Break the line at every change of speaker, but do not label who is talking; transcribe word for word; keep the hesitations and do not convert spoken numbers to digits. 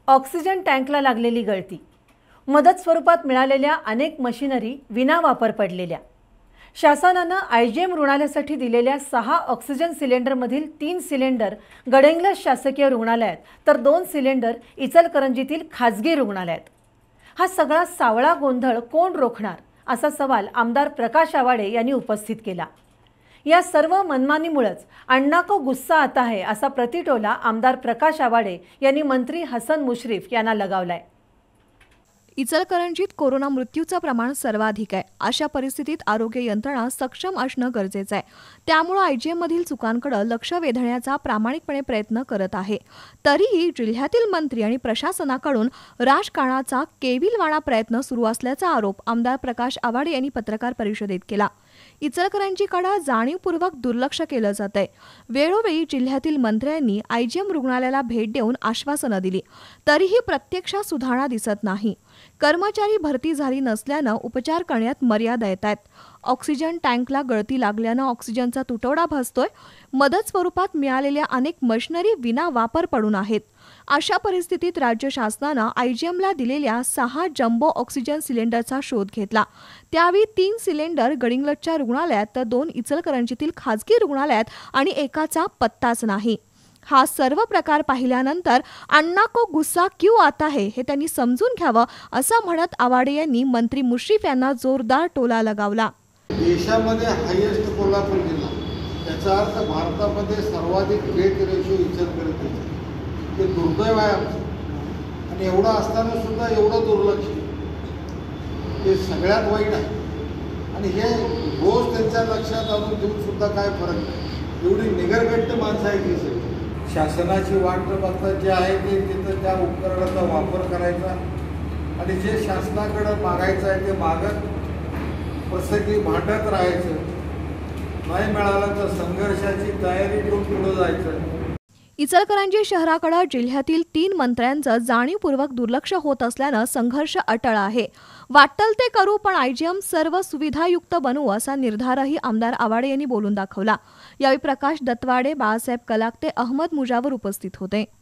Oxygen टँकला लागलेली गळती, मदत स्वरूपात मिळालेल्या अनेक मशिनरी विना वापर पडलेल्या, शासनानं आयजीएम रुग्णालयासाठी दिलेल्या सहा ऑक्सिजन सिलेंडरमधील तीन सिलेंडर गडहिंग्लज शासकीय रुग्णालयात तर दोन सिलेंडर इचलकरंजीतील खाजगी रुग्णालयात। हा सगळा सावळा गोंधळ कोण रोखणार असा सवाल आमदार प्रकाश आवाडे यांनी उपस्थित केला। या सर्व मनमानीमुळेच अण्णा को गुस्सा आता है असा प्रतिटोला आमदार प्रकाश आवाडे यांनी मंत्री हसन मुश्रीफ यांना लगावलाय।
इचलकरंजीत कोरोना मृत्यूचं प्रमाण सर्वाधिक आहे। अशा परिस्थितीत आरोग्य यंत्रणा सक्षम असणं गरजेचं आहे। त्यामुळे आयजीएम मधील चुकांकडे लक्ष वेधण्याचा प्रामाणिकपणे प्रयत्न करत आहे। तरीही जिल्ह्यातील मंत्री आणि प्रशासनाकडून राजकारणाचा केविलवाणा प्रयत्न सुरू असल्याचा आरोप आमदार प्रकाश आवाडे यांनी पत्रकार परिषदेत केला। इचलकरंजीकडे जाणीवपूर्वक दुर्लक्ष केलं जातंय। वेळोवेळी जिल्ह्यातील मंत्र्यांनी आयजीएम रुग्णालयाला भेट देऊन आश्वासनं दिली, तरीही प्रत्यक्षात सुधारणा दिसत नाही। कर्मचारी भरती झाली नसल्यानं उपचार करण्यात मर्यादा येतात। ऑक्सिजन टँकला गळती लागल्यानं ऑक्सिजनचा तुटवडा भासतोय। मदत स्वरूपात मिळालेल्या अनेक मशिनरी विना वापर पडून आहेत। अशा परिस्थितीत राज्य शासनानं आयजीएमला दिलेल्या सहा जम्बो ऑक्सिजन सिलेंडरचा शोध घेतला। त्यावेळी तीन सिलेंडर गडहिंग्लजच्या रुग्णालयात तर दोन इचलकरंजीतील खाजगी रुग्णालयात आणि एकाचा पत्ताच नाही। हा सर्व प्रकार पाहिल्यानंतर अण्णा को गुस्सा क्यों आता है हे त्यांनी समजून घ्यावं असं म्हणत आवाडे यांनी मंत्री मुश्रीफ यांना जोरदार टोला लगावला।
देशामध्ये हायेस्ट कोल्हापूर जिल्हा, त्याचा अर्थ भारतामध्ये सर्वाधिक डेथ रेशो इचलकरंजी, ते दुर्दैव आहे आमचं। आणि एवढं असताना सुद्धा एवढं दुर्लक्ष हे सगळ्यात वाईट आहे। आणि हे रोज त्यांच्या लक्षात आणून देऊन सुद्धा काय फरक नाही। एवढी निगरगट्ट माणसं आहे की सगळी शासनाची वाट बघता जे आहे ते तिथं त्या उपकरणाचा वापर करायचा आणि जे शासनाकडे मागायचं आहे ते मागत प्रसंगी भांडत राहायचं। नाही मिळालं तर संघर्षाची तयारी करून पुढे जायचं।
इचलकरंजी शहराकडे जिल्ह्यातील तीन मंत्र्यांचं जाणीवपूर्वक दुर्लक्ष होत असल्यानं संघर्ष अटळ आहे। वाटल ते करू पण आयजीएम सर्व सुविधायुक्त बनवू असा निर्धारही आमदार आवाडे यांनी बोलून दाखवला। यावेळी प्रकाश दत्तवाडे, बाळासाहेब कलागते, अहमद मुजावर उपस्थित होते।